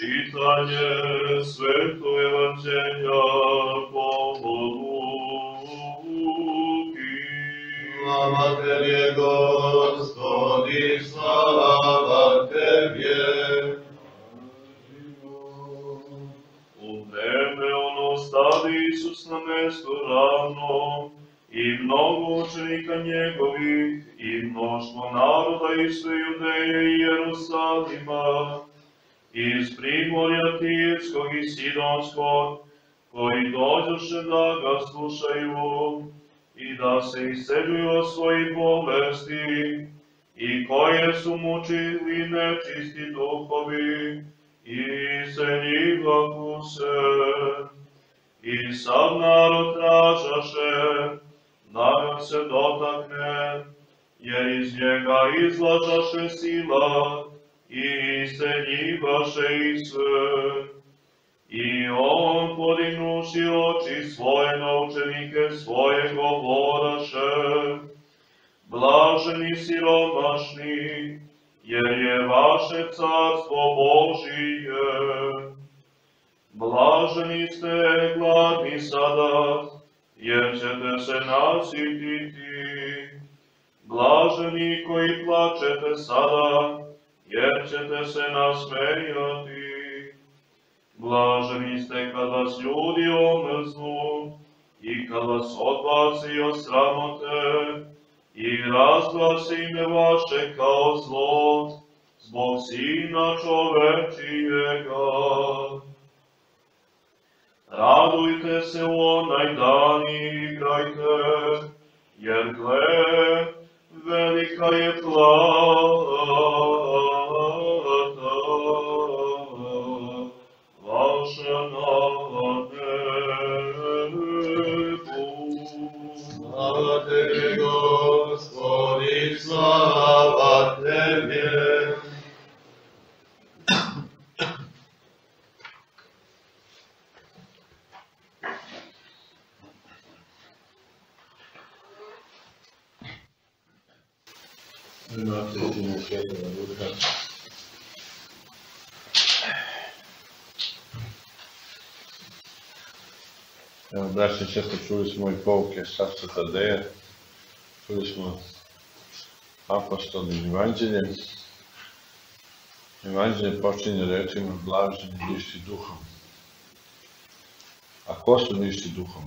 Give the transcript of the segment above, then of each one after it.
Čitanje Svetog Evanđelja po Luki. Slava Tebje, Gospodi, slava Tebje. U vreme ono stade Isus na mesto ravno, i mnogo učenika njegovih, i mnoštvo naroda iz sve Judeje i Jerusalima, iz primorja Tirskog i Sidonskog, koji dođoše da ga slušaju i da se isceljuju od svojih bolesti, i koje su mučili nečisti duhovi, i iseljivahu se. I sav narod tražaše da ga se dotakne, jer iz njega izlažaše sila i iseljivaše ih sve. I on, podignuši oči svoje na učenike svoje, govoraše: Blaženi siromašni, jer je vaše carstvo Božije. Blaženi ste gladni sada, jer ćete se nasititi. Blaženi koji plačete sada, jer ćete se nasmejati. Blaženi ste kad vas ljudi omrznu i kad vas odbaci od sramote i razglase ime vaše kao zlo zbog Sina čovečijega. Radujte se u onaj dan i igrajte, jer gle, velika je plata vaša na nebu. Slava Tebje, Gospodi, slava Tebje. Imate istinu Svetoga Duha. Evo, braći i sestre, čuli smo i pouke Savca Tadeja, čuli smo apostolnim evanđeljem. Evanđelje počinje rečima blaženi ništi duhom. A ko su ništi duhom?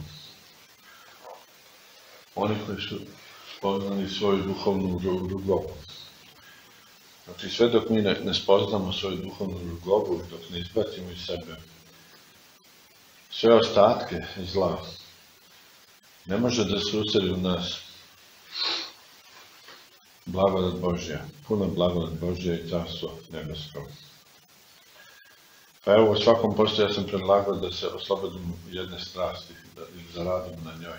Oni koji su spoznali svoju duhovnu rugobu. Znači, sve dok mi ne spoznamo svoju duhovnu rugobu, dok ne izbacimo iz sebe sve ostatke zla, ne može da se useli u nas blagodat Božja, puna blagodat Božja i carstvo nebesko. Pa evo, u svakom postu ja sam predlagao da se oslobodimo jedne strasti, da zaradimo na njoj.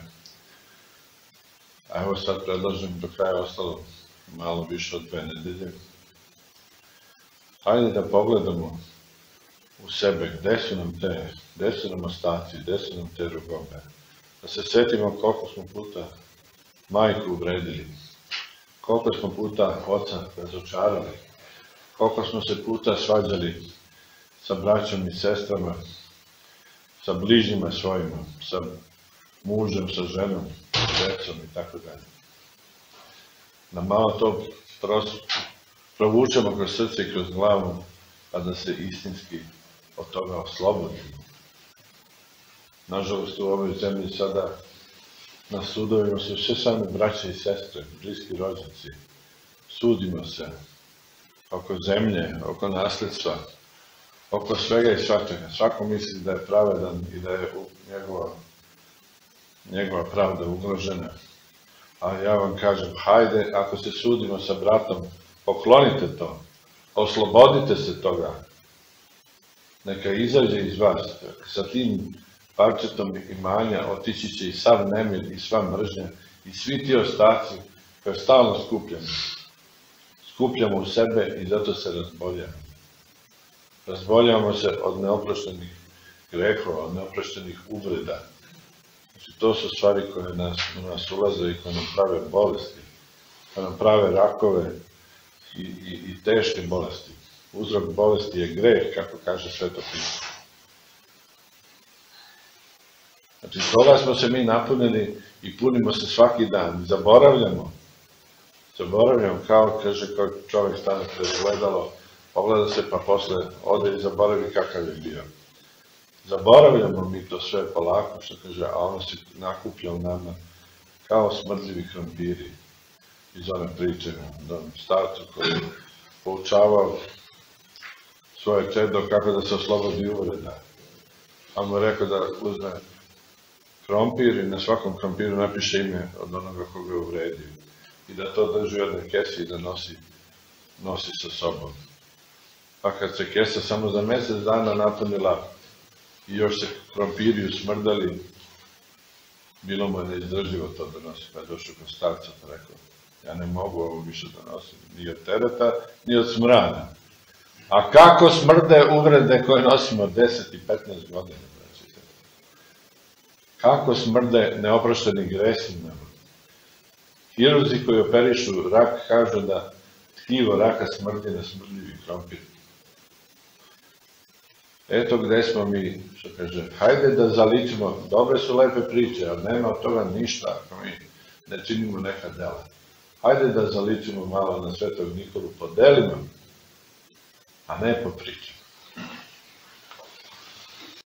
A evo sad predlažem, do kraja ostalo malo više od 2 nedelje. Hajde da pogledamo u sebe gde su nam ostaci, gde su nam te rugobe. Da se setimo koliko smo puta majku uvredili, koliko smo puta oca razočarali, koliko smo se puta svađali sa braćom i sestrama, sa bližnjima svojima, sa mužem, sa ženom, decom i tako dalje. Da malo to provučemo kroz srce i kroz glavu, pa da se istinski od toga oslobodimo. Nažalost, u ovoj zemlji sada na sudovima su sve same braće i sestre, bliski rođaci. Sudimo se oko zemlje, oko nasljedstva, oko svega i svačega. Svako misli da je pravedan i da je njegova pravda ugrožena. Ali ja vam kažem, hajde, ako se sudimo sa bratom, poklonite to, oslobodite se toga. Neka izađe iz vas, sa tim parčetom imanja otići će i sav nemir i sva mržnja i svi ti ostaci koje stalno skupljamo. Skupljamo u sebe i zato se razboljamo. Razboljamo se od neoproštenih grehova, od neoproštenih uvreda. Znači, to su stvari koje u nas ulaze i koje nam prave bolesti, koje nam prave rakove i teške bolesti. uzrok bolesti je greh, kako kaže Sveto pismo. Znači, toga smo se mi napunili i punimo se svaki dan. Zaboravljamo, kao, kaže, kao čovjek stane pred gledalo, pogleda se pa posle ode i zaboravi kakav je bio. Zaboravljamo mi to sve polako, što kaže, a ono se nakuplja u nama kao smrdljivi krompiri iz one priče, starcu koji je poučavao svoje čedo kako da se oslobodi uvreda. A mu je rekao da uzme krompir i na svakom krompiru napiše ime od onoga koga je uvredio i da to drži u jednoj kesi i da nosi sa sobom. Pa kad se kesa samo za mjesec dana napunila i još se krompiri usmrdali, bilo mu je neizdrživo to da nosi. Pa je došao kod starca pa rekao, ja ne mogu ovo više da nosim, ni od tereta, ni od smrada. A kako smrde uvrede koje nosimo 10 i 15 godina? Kako smrde neoprošteni gresi nama? Hirurzi koji operišu rak kažu da tkivo raka smrdi na smrdljivi krompir. Eto gde smo mi, što kaže, hajde da zaličimo, dobre su lepe priče, ali nema od toga ništa ako mi ne činimo neka dela. Hajde da zaličimo malo na Svetog Nikolu po delima, a ne po pričama.